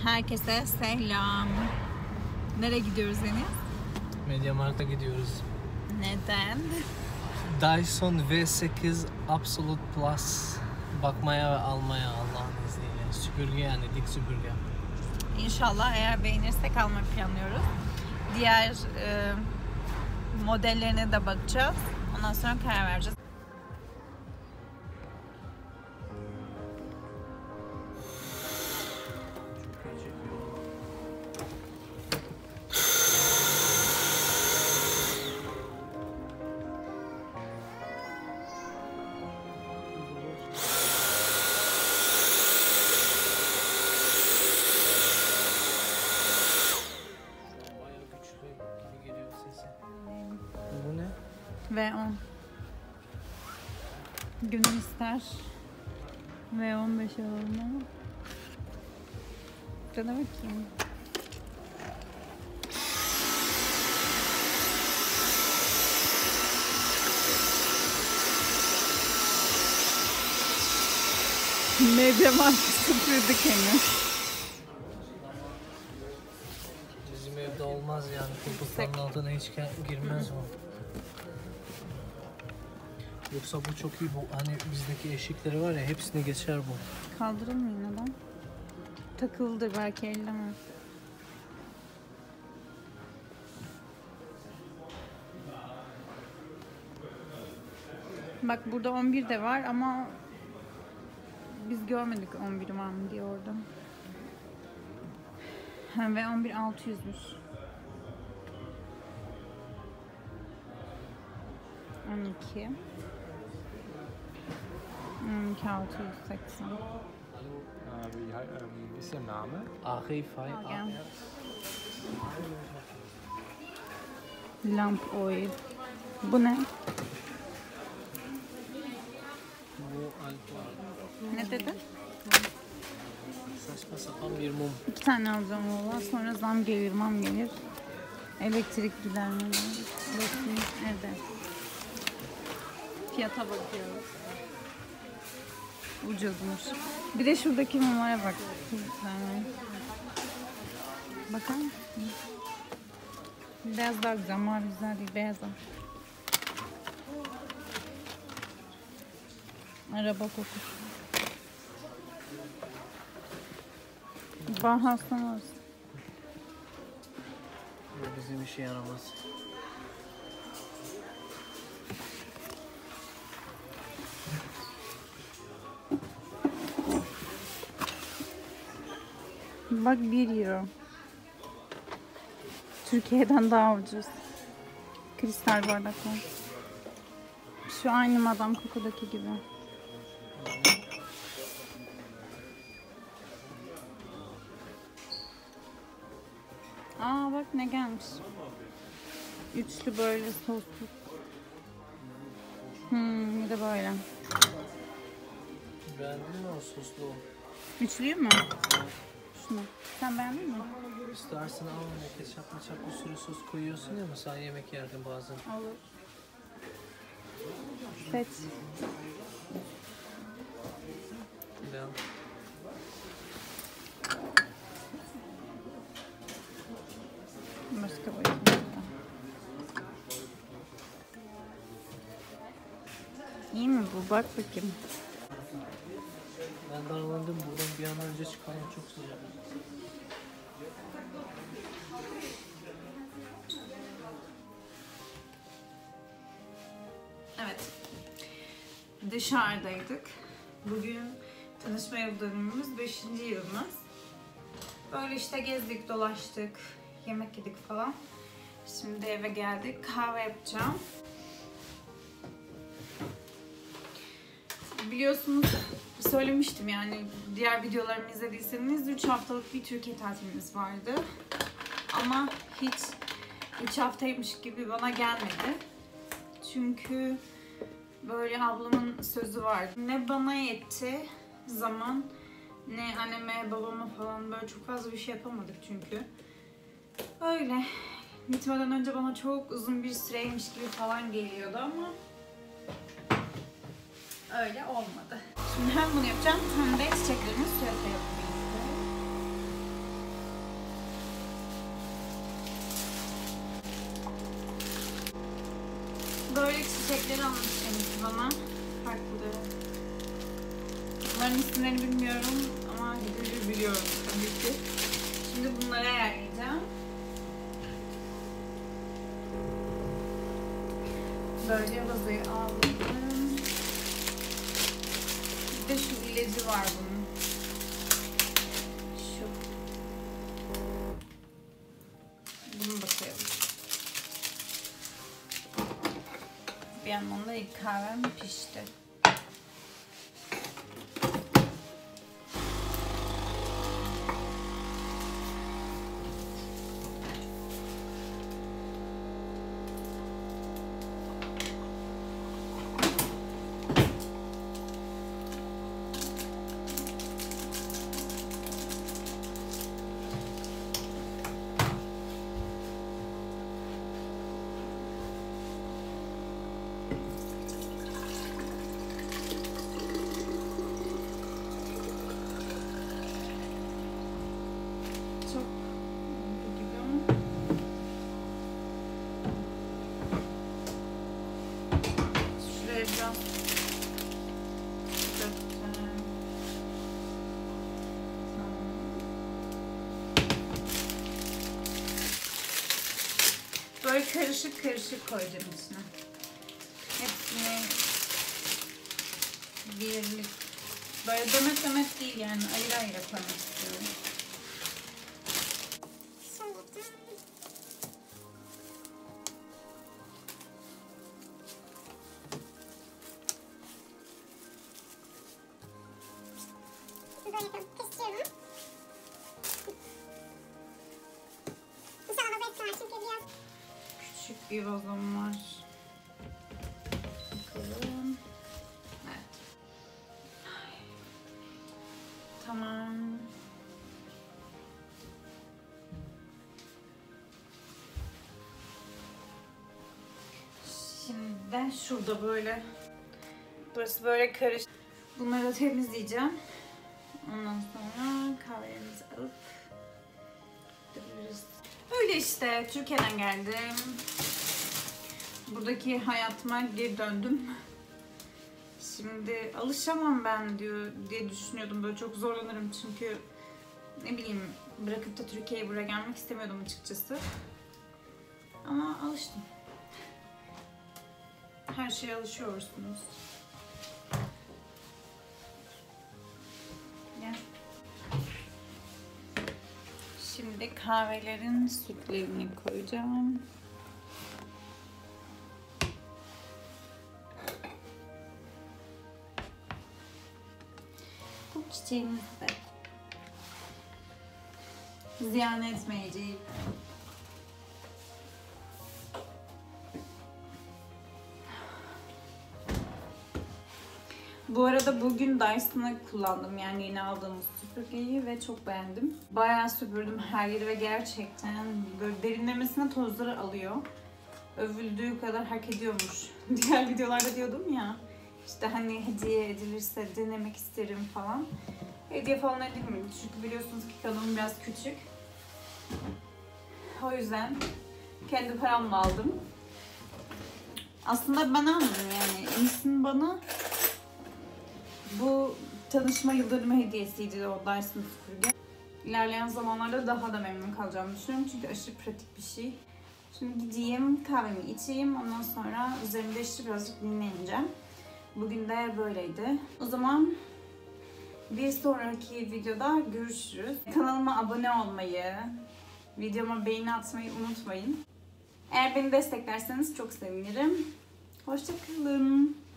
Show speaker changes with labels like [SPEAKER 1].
[SPEAKER 1] Herkese selam. Nereye gidiyoruz Deniz?
[SPEAKER 2] MediaMarkt'a gidiyoruz.
[SPEAKER 1] Neden?
[SPEAKER 2] Dyson V8 Absolute Plus bakmaya ve almaya Allah'ın izniyle. Süpürge yani dik süpürge.
[SPEAKER 1] İnşallah eğer beğenirsek almayı planlıyoruz. Diğer modellerine de bakacağız. Ondan sonra karar vereceğiz.
[SPEAKER 2] Bu ne?
[SPEAKER 1] V10. Gönül ister V15 alalım ama. Şuna bakayım. MediaMarkt süpürdük henüz.
[SPEAKER 2] Bizim evde olmaz yani. Koltukların altına hiç girmez o. Yoksa bu çok iyi. Bu hani bizdeki eşikleri var ya, hepsini geçer bu.
[SPEAKER 1] Kaldırılmıyor neden? Takıldı belki elleme. Bak burada 11 de var ama biz görmedik 11 var mı diye orada. Ve 11 600'müş. 12. 12 680.
[SPEAKER 3] Wie ist Ihr Name?
[SPEAKER 2] Arif
[SPEAKER 1] Gel. Lamp oil. Bu ne?
[SPEAKER 2] Bu alkol.
[SPEAKER 1] Ne dedin?
[SPEAKER 2] Saçma sapan bir mum.
[SPEAKER 1] 2 tane alacağım valla. Sonra zam gelir. Elektrik gidermeleri. Bakayım evde. Fiyata bakıyoruz. Ucuzmuş. Bir de şuradaki mumlara bak. Bakar mısın? Beyaz daha güzel. Mavi güzel değil. Beyaz al. Araba kokusu. Bahastan olsun.
[SPEAKER 2] Bu bizim işe yaramaz.
[SPEAKER 1] Bak 1 euro. Türkiye'den daha ucuz. Kristal bardaklar. Şu aynı Madame Coco'daki gibi. Aa bak ne gelmiş. Üçlü böyle soslu. Bir de böyle.
[SPEAKER 2] Beğendin mi o soslu?
[SPEAKER 1] Üçlüyü mü? Şunu. Sen beğendin mi?
[SPEAKER 2] İstersen al ne, ketçap bir sürü sos koyuyorsun ya, mesela yemek yerken bazen.
[SPEAKER 1] Olur. Seç.
[SPEAKER 2] Beğen.
[SPEAKER 1] Başka boyutunda. İyi mi bu? Bak bakayım.
[SPEAKER 2] Ben darlandım, buradan bir an önce çıkalım, çok sıcak.
[SPEAKER 1] Evet. Dışarıdaydık. Bugün tanışma yıl dönümümüz 5. yılımız. Böyle işte gezdik, dolaştık, yemek yedik falan. Şimdi eve geldik. Kahve yapacağım. Biliyorsunuz söylemiştim yani diğer videolarımı izlediyseniz 3 haftalık bir Türkiye tatilimiz vardı. Ama hiç 3 haftaymış gibi bana gelmedi. Çünkü böyle ablamın sözü vardı. Ne bana yetti zaman, ne anneme babama falan, böyle çok fazla bir şey yapamadık çünkü. Öyle. Gitmeden önce bana çok uzun bir süreymiş gibi falan geliyordu ama öyle olmadı. Şimdi hem bunu yapacağım hem de çiçeklerimi suya koyalım. böyle çiçekleri almış kendisi bana. Farklı. Bunların isimlerini bilmiyorum ama gücü biliyorum tabii ki. Şimdi bunları ayarlayacağım. Böyle vazoyu aldım. Bir de şu ilacı var bunun. Şu. Bunu da koyalım. Bir yandan da ilk kahvem pişti. Çok gibi ama şuraya biraz dökeceğim. Böyle karışık karışık koyacağım içine. Hepsini birlik. Böyle demet demet değil yani ayrı ayrı koymak istiyorum. Küçük bir vazom var. Bakalım. Evet. Tamam. Şimdi de şurada böyle. Burası böyle karışık. Bunları da temizleyeceğim. Ondan sonra kahvelerimizi alıp gidebiliriz. Öyle işte. Türkiye'den geldim. Buradaki hayatıma geri döndüm. Şimdi alışamam ben diye düşünüyordum. Böyle çok zorlanırım çünkü ne bileyim bırakıp da Türkiye'ye buraya gelmek istemiyordum açıkçası. Ama alıştım. Her şeye alışıyorsunuz. Gel. Şimdi kahvelerin sütlerini koyacağım. Bu çiçeğimizi de ziyan etmeyeceğim. Bu arada bugün Dyson'ı kullandım, yani yeni aldığımız süpürgeyi ve çok beğendim. Bayağı süpürdüm her yeri ve gerçekten böyle derinlemesine tozları alıyor. Övüldüğü kadar hak ediyormuş. Diğer videolarda diyordum ya, işte hani hediye edilirse denemek isterim falan. Hediye falan edilmedi çünkü biliyorsunuz ki kanalım biraz küçük. O yüzden kendi paramla aldım. Aslında ben almadım yani. Enis'in bana bu tanışma yıldönümü hediyesiydi o Dyson süpürge. İlerleyen zamanlarda daha da memnun kalacağımı düşünüyorum çünkü aşırı pratik bir şey. Şimdi gideyim, kahvemi içeyim, ondan sonra üzerimi değiştirip birazcık dinleneceğim. Bugün de böyleydi. O zaman bir sonraki videoda görüşürüz. Kanalıma abone olmayı, videoma beğeni atmayı unutmayın. Eğer beni desteklerseniz çok sevinirim. Hoşça kalın.